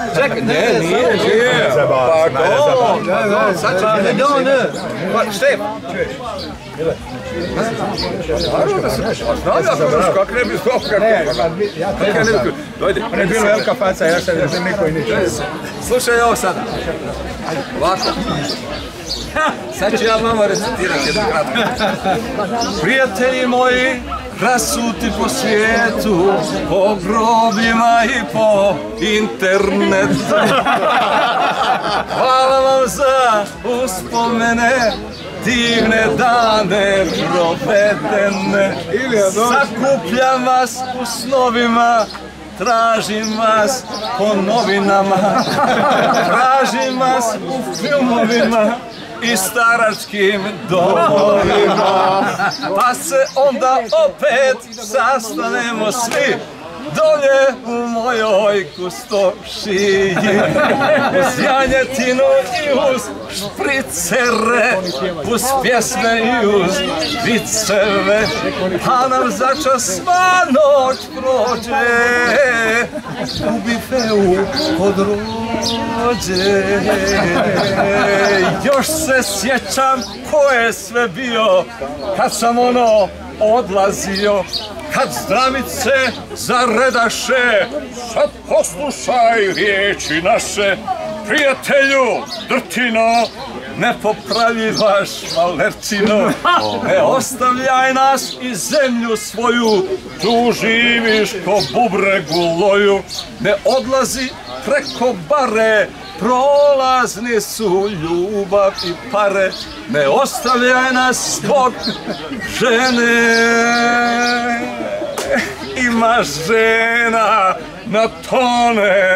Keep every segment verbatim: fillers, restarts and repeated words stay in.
Čekaj, ne, nije, nije. Pardon, pardon, sad ću ne, ne, ne. Pa, Štef. Naravno da se, a znam ja to kako ne bi znao kako ne. Kako ne bi, dojde. On je bilo velika faca, ja sam ne niko i ničo. Slušaj ovo sada. Ovako. Sad ću ja vama recitirati jednu kratku. Prijatelji moji, rasuti po svijetu, po grobima i po internetu. Hvala vam za uspomene, divne dane provedene. Sakupljam vas u snovima, tražim vas po novinama, tražim vas u filmovima i staračkim domovima, pa se onda opet sastanemo svi dolje u mojoj kustošiji, uz janjetinu i uz špricere, uz pjesme i uz viceve, pa nam začas sva noć prođe, u bifeu kod rođe. Još se sjećam ko je sve bio kad sam ono odlazio, kad zdravice zaredaše, sad poslušaj riječi naše, prijatelju Drtino, ne popravljivaš Valerčino, ne ostavljaj nas i zemlju svoju, tu živiš ko bubreg u loju, ne odlazi preko bare, prolazni su ljubav i pare, ne ostavljaj nas zbog žene. Ima žena na tone,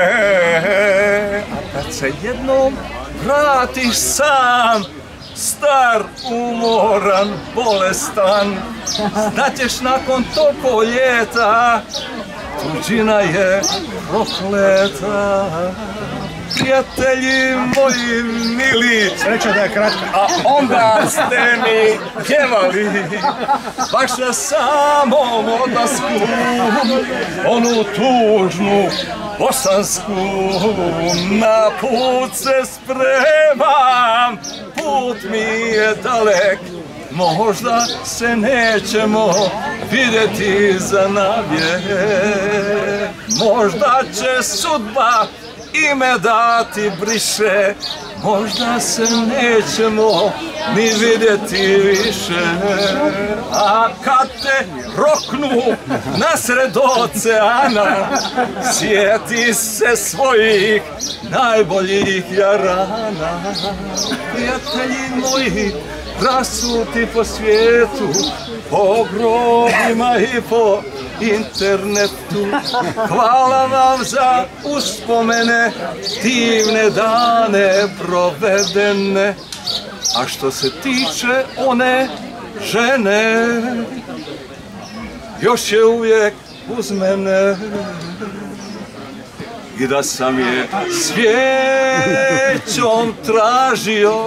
a kad se jednom vratiš sam, star, umoran, bolestan, znaćeš nakon toliko ljeta, tuđina je prokleta. Prijatelji moji mili, sreća da je kratka, a onda ste mi pjevali baš na samom odlasku onu tužnu bosansku. Na put se spremam, put mi je dalek, možda se nećemo vidjeti za navijek, možda će sudba ime dati briše, možda se nećemo ni vidjeti više. A kad te roknu nasred oceana, sjeti se svojih najboljih jarana. Prijatelji moji, rasuti po svijetu, po grobima i po internetu, hvala vam za uspomene, divne dane provedene. A što se tiče one žene, još je uvijek uz mene, i da sam je svijećom tražio,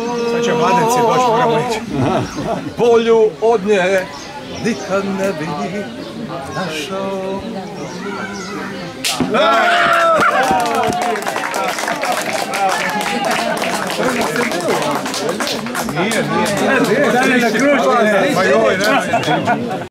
bolju od nje nikad ne bi našao. Nije, nije, nije.